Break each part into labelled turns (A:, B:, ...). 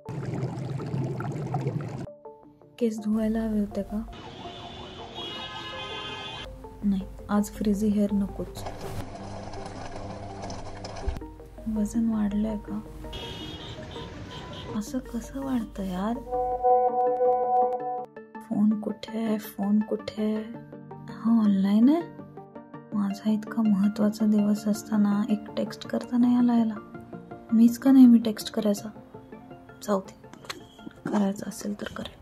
A: केस धुवायला हवे होते का? नाही, आज फ्रीझी हेअर नकोच. वजन वाढलंय का? असं कसं वाढतं यार? फोन कुठे आहे? फोन कुठे आहे? हा ऑनलाईन आहे. माझा इतका महत्वाचा दिवस असताना एक टेक्स्ट करता नाही आला याला. मीच का नेहमी टेक्स्ट करायचा? जाऊ दे, करायचं असेल तर करेल.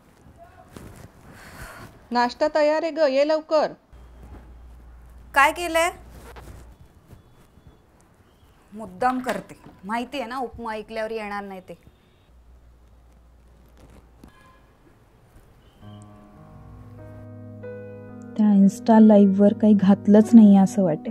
B: नाश्ता तयार आहे ग, ये लवकर.
C: काय केलंय? मुद्दाम करते, माहिती आहे ना उपमा ऐकल्यावर येणार नाही ते.
A: त्या इन्स्टा लाईव्ह वर काही घातलंच नाही असं वाटेल.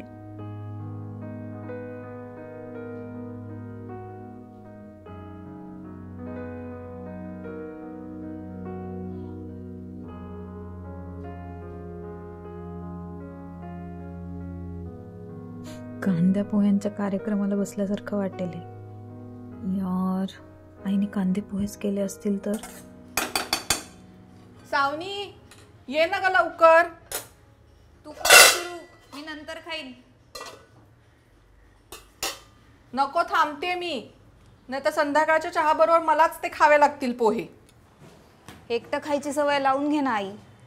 A: कांद्या पोह्यांच्या कार्यक्रमाला बसल्यासारखं वाटेल यार. आईने कांदे पोहेच केले असतील तर.
B: सावनी ये ना ग लवकर.
C: तू सुरू, मी नंतर खाईन.
B: नको, थांबते मी. नाही तर संध्याकाळच्या चहा बरोबर मलाच ते खावे लागतील पोहे.
C: एकटं खायची सवय लावून घे ना आई.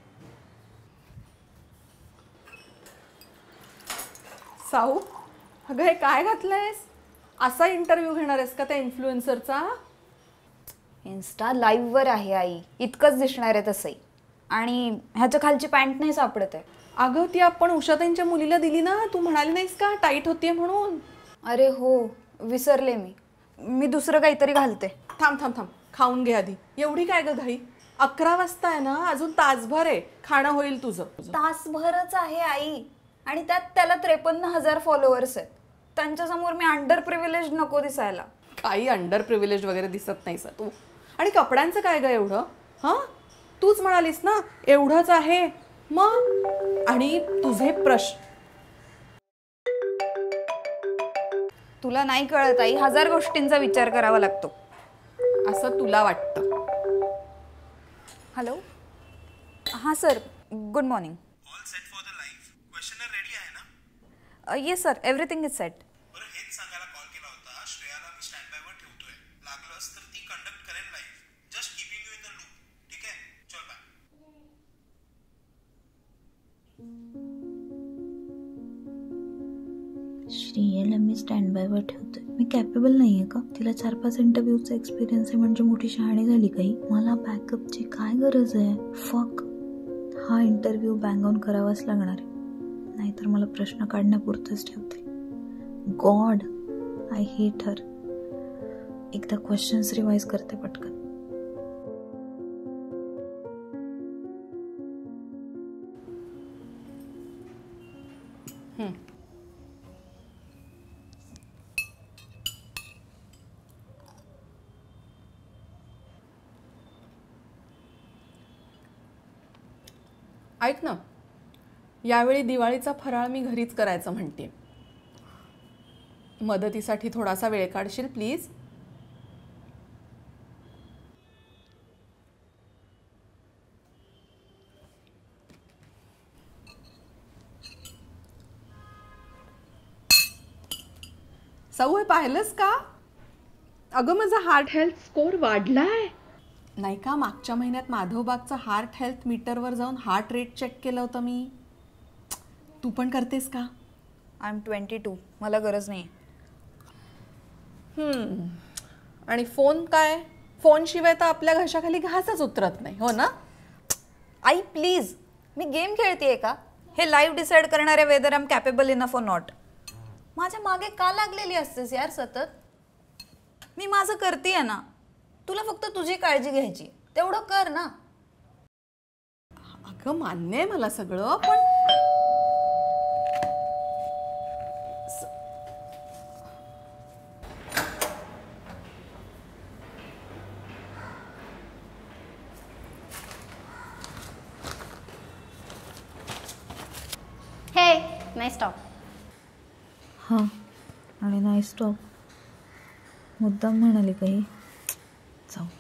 B: साऊ, अगं हे काय घातलंयस? असा इंटरव्ह्यू घेणार आहेस का त्या इन्फ्लुएन्सरचा?
C: इन्स्टा लाईव्ह वर आहे आई, इतकंच दिसणार आहे तसंही. आणि ह्याच्या खालची पॅन्ट नाही सापडत आहे.
B: अगं ती आपण उषाताईंच्या मुलीला दिली ना, तू म्हणाली नाहीस का टाईट होतीये म्हणून?
C: अरे हो, विसरले मी दुसरं काहीतरी घालते.
B: थांब थांब थांब, खाऊन घे आधी. एवढी काय ग घाई? 11 वाजता आहे ना, अजून तासभर आहे, खाणं होईल तुझं.
C: तासभरच आहे आई, आणि त्यात त्याला 53,000 फॉलोअर्स आहेत. त्यांच्यासमोर मी अंडर प्रिव्हिलेज नको दिसायला.
B: काही अंडर प्रिव्हिलेज वगैरे दिसत नाही सा तू. आणि कपड्यांचं काय ग एवढं? हां, तूच म्हणालीस ना एवढंच आहे मग. आणि तुझे प्रश्न
C: तुला नाही कळत आई, 1000 गोष्टींचा विचार करावा लागतो.
B: असं तुला वाटतं?
C: हॅलो, हां sir, good morning.
D: All set for the live. Questioner ready आहे ना?
C: Yes sir, everything is set.
D: बरं, हेच सांगायला कॉल केला होता. श्रेयाला मी स्टँड बाय वर ठेवतोय. लागलंच तर ती कंडक्ट करेल live. Just keeping you in the loop. ठीक आहे, चल बाय.
A: श्रेयाला मी स्टँड बाय वर ठेवतोय. मी कॅपेबल नाहीये का? तिला 4-5 इंटरव्ह्यूचा एक्सपिरियन्स आहे म्हणजे मोठी शहाणी झाली काही? मला बॅकअपची काय गरज आहे? फक, हा इंटरव्ह्यू बँग ऑन करावाच लागणार आहे, नाहीतर मला प्रश्न काढण्यापुरतच ठेवते. God, I hate her. एकदा क्वेश्चन्स रिवाइज करते पटकन.
B: ऐक ना, यावेळी दिवाळीचा फराळ मी घरीच करायचं म्हणते. मदतीसाठी थोडासा वेळ काढशील प्लीज? सवय पाहिलंस का? अगं माझा हार्ट हेल्थ स्कोर वाढलाय. नाही का, मागच्या महिन्यात माधवबागचा हार्ट हेल्थ मीटरवर जाऊन हार्ट रेट चेक केलं होतं मी. तू पण करतेस का?
C: आय एम 22, मला गरज नाही.
B: आणि फोन काय? फोन शिवाय तर आपल्या घशाखाली घासच उतरत नाही, हो ना?
C: आई प्लीज, मी गेम खेळतेय का? हे लाईव्ह डिसाईड करणारे whether I am capable enough or not. माझ्या मागे का लागलेली असतेस यार सतत? मी माझं करतेय ना, तुला फक्त तुझी काळजी घ्यायची, तेवढं कर ना.
B: अगं मान्य आहे मला सगळं, पण
E: हे नाईस टॉक.
A: हां, आणि नाईस टॉक. मुद्दाम म्हणाली काही? जाऊ दे.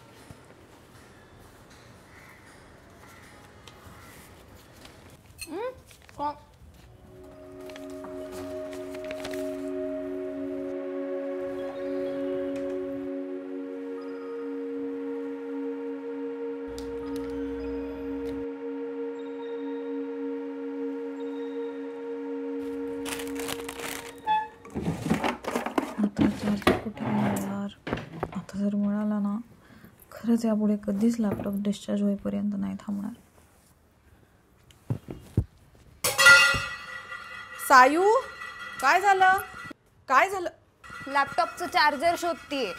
A: आता चार्जर कुठे आहे यार. आता जर मिळाला ना, खरंच यापुढे कधीच लॅपटॉप डिस्चार्ज होईपर्यंत नाही थांबणार.
B: सायू, काय झालं? काय झालं?
C: लॅपटॉपचं चार्जर शोधतीये.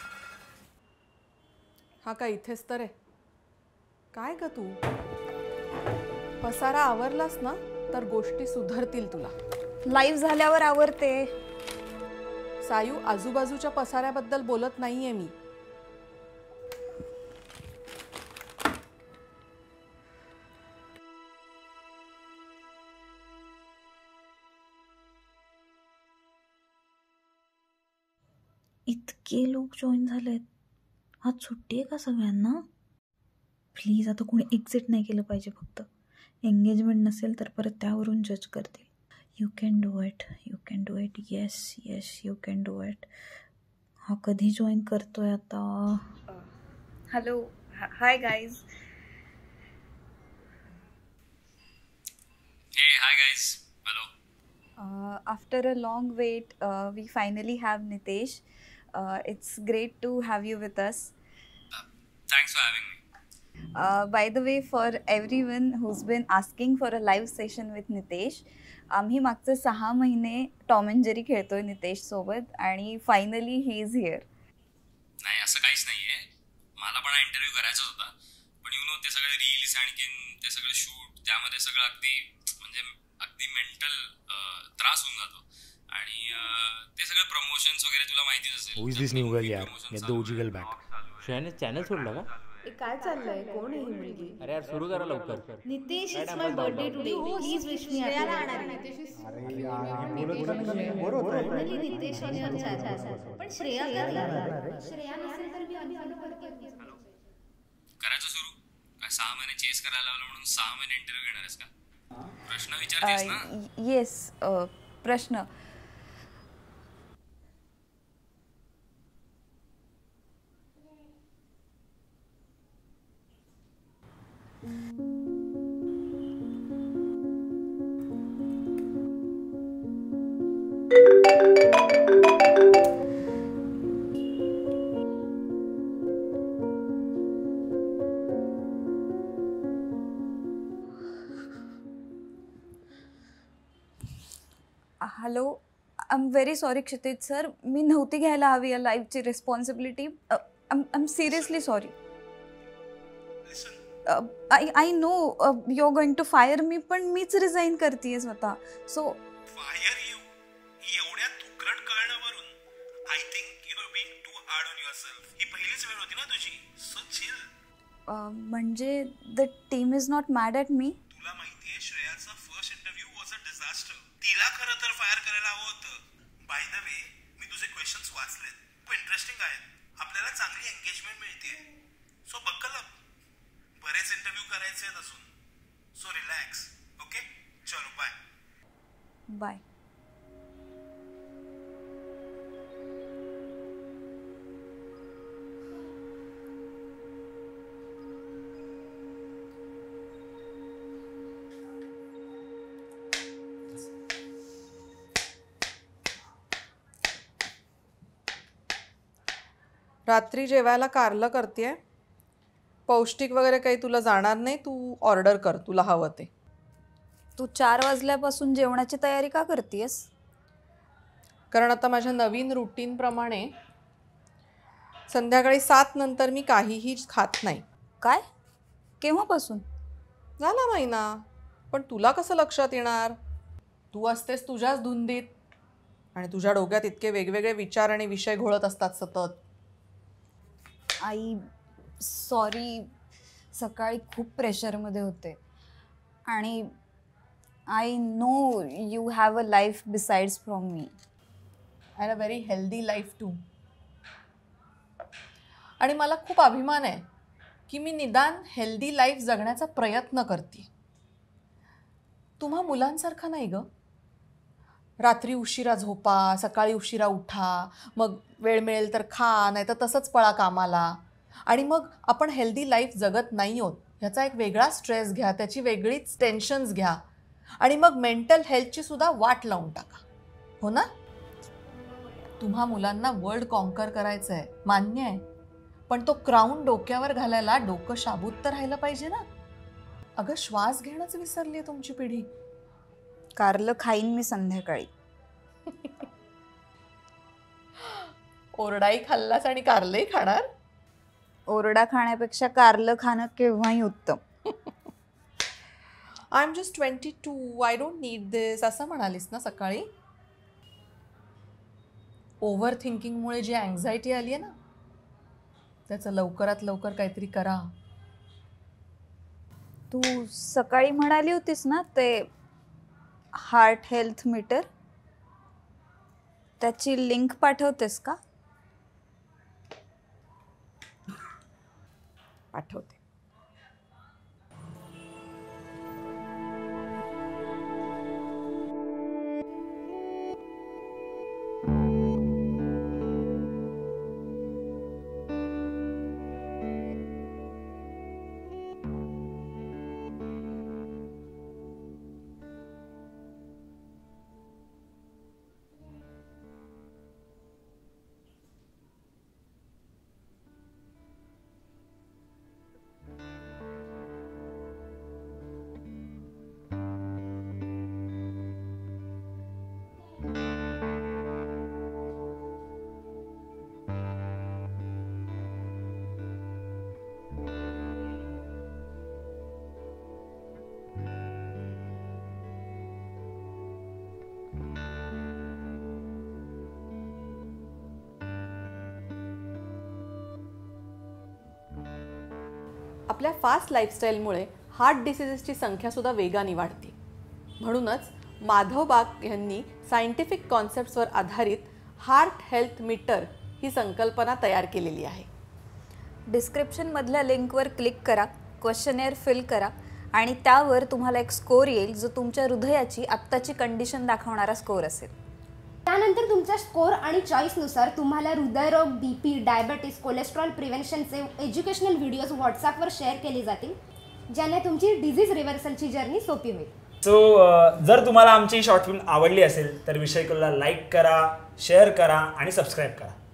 B: हा काय इथेच तर आहे. काय ग तू? पसारा आवरलास ना तर गोष्टी सुधारतील तुला.
C: लाईव्ह झाल्यावर आवरते.
B: सायू, आजूबाजूच्या पसाऱ्याबद्दल बोलत नाहीये मी.
A: इतके लोक जॉईन झालेत. आज सुट्टी आहे का सगळ्यांना? प्लीज आता कोणी एक्झिट नाही केलं पाहिजे. फक्त एंगेजमेंट नसेल तर परत त्यावरून जज करतील. You can do it, you can do it. Yes yes, you can do it. हा कधी जॉईन करतोय आता?
C: Hello, hi guys.
E: Hey, hi guys. Hello.
C: After a long wait, we finally have Nitesh. It's great to have you with us.
E: Thanks for having me.
C: By the way, for everyone who's been asking for a live session with Nitesh, आम्ही मागचे 6 महिने Tom and Jerry खेळतोय नितेश सोबत आणि finally he is here.
E: नाही, असं काहीच नाहीये. मला पण इंटरव्ह्यू करायचाच होता, पण ते सगळे रील्स आणखीन ते सगळं शूट, त्यामध्ये सगळं अगदी मेंटल त्रास होऊन जातो. आणि ते सगळं प्रमोशन्स वगैरे तुला माहितीच असेल.
F: Who is this new girl यार? Get the OG girl back.
G: श्रेयाने चॅनल सोडला का?
H: काय चाललंय? कोण आहे ही मुलगी?
G: अरे यार सुरू करा लवकर.
H: Nitesh, it's my birthday today. Please wish me happy birthday. Finally Nitesh on your channel. पण श्रेया काय? श्रेया नसेल तर मी अनफॉलो करते.
E: करायचं सुरू. काय 6 महिने चेस करायला लावलं म्हणून 6 महिने इंटरव्ह्यू घेणार आहेस का? प्रश्न विचारतेस ना?
C: येस, प्रश्न. Hello, I am very sorry Kshitij sir. मी नव्हती घ्यायला हवी या लाईव्हची responsibility. I am seriously sorry. I know you are going to fire me, पण मीच रिझाईन करतेय स्वतः. सो
D: फायर यू एवढ्या तुकरट कळण्यावरून I think you are being too hard on yourself. ही पहिलीच वेळ होती ना तुझी. So chill.
C: म्हणजे the team is not mad at me.
D: तुला माहितीये श्रेयाचा first interview was a disaster. तिला खरं तर फायर करायला हवं होतं. बाय द वे, मी तुझे क्वेश्चन्स वाचलेत. खूप इंटरेस्टिंग आहेत. आपल्याला चांगली एंगेजमेंट मिळते. So buckle up. बरेच इंटरव्ह्यू करायचे आहेत अजून. So relax. ओके, चलो बाय.
C: बाय.
B: रात्री जेवायला कारलं करतेय. पौष्टिक वगैरे काही तुला जाणार नाही. तू ऑर्डर कर, तुला हवं ते.
C: तू 4 वाजल्यापासून जेवणाची तयारी का करतेस?
B: कारण आता माझ्या नवीन रुटीनप्रमाणे संध्याकाळी 7 नंतर मी काहीही खात नाही.
C: काय? केव्हापासून?
B: झाला महिना. पण तुला कसं लक्षात येणार? तू असतेस तुझ्याच धुंदीत आणि तुझ्या डोक्यात इतके वेगवेगळे विचार आणि विषय घोळत असतात सतत.
C: आई सॉरी, सकाळी खूप प्रेशरमध्ये होते आणि I know you have a life besides from me.
B: And a very healthy life too. आणि मला खूप अभिमान आहे की मी निदान हेल्दी लाईफ जगण्याचा प्रयत्न करते. तुम्हा मुलांसारखा नाही ग. रात्री उशिरा झोपा, सकाळी उशिरा उठा, मग वेळ मिळेल तर खा, नाही तर तसंच पळा कामाला, आणि मग आपण हेल्दी लाईफ जगत नाही आहोत ह्याचा एक वेगळा स्ट्रेस घ्या, त्याची वेगळीच टेन्शन्स घ्या, आणि मग मेंटल हेल्थची सुद्धा वाट लावून टाका. हो ना? तुम्हा मुलांना वर्ल्ड कॉन्कर करायचं आहे, मान्य आहे, पण तो क्राऊन डोक्यावर घालायला डोकं शाबूत तर राहिलं पाहिजे ना. अगं श्वास घेणंच विसरली आहे तुमची पिढी.
C: कारलं खाईन मी संध्याकाळी.
B: ओरडाई खाल्लास आणि कारलंही खाणार?
C: ओरडा खाण्यापेक्षा कारलं खाणं केव्हाही उत्तम.
B: I am just 22, I don't need this असं म्हणालीस ना सकाळी. ओव्हर थिंकिंगमुळे जी अँझायटी आली आहे ना, त्याचं लवकरात लवकर काहीतरी करा.
C: तू सकाळी म्हणाली होतीस ना ते हार्ट हेल्थ मीटर, त्याची लिंक पाठवतेस का?
B: पाठवते. आपल्या फास्ट लाईफस्टाईलमुळे हार्ट डिसीजेसची संख्यासुद्धा वेगाने वाढते. म्हणूनच माधव बाग यांनी सायंटिफिक कॉन्सेप्ट्सवर आधारित हार्ट हेल्थ मीटर ही संकल्पना तयार केलेली आहे.
C: डिस्क्रिप्शनमधल्या लिंकवर क्लिक करा, क्वेश्चनेअर फिल करा आणि त्यावर तुम्हाला एक स्कोर येईल जो तुमच्या हृदयाची आत्ताची कंडिशन दाखवणारा स्कोर असेल.
H: त्यानंतर तुमच्या स्कोर आणि चॉईसनुसार तुम्हाला हृदयरोग, BP, डायबेटीस, कोलेस्ट्रॉल प्रिव्हेन्शनचे एज्युकेशनल व्हिडिओज व्हॉट्सॲपवर शेअर केले जातील, ज्याने तुमची डिझीज रिव्हर्सलची जर्नी सोपी होईल.
I: सो जर तुम्हाला आमची शॉर्ट फिल्म आवडली असेल तर विषयकुलला लाईक करा, शेअर करा आणि सबस्क्राईब करा.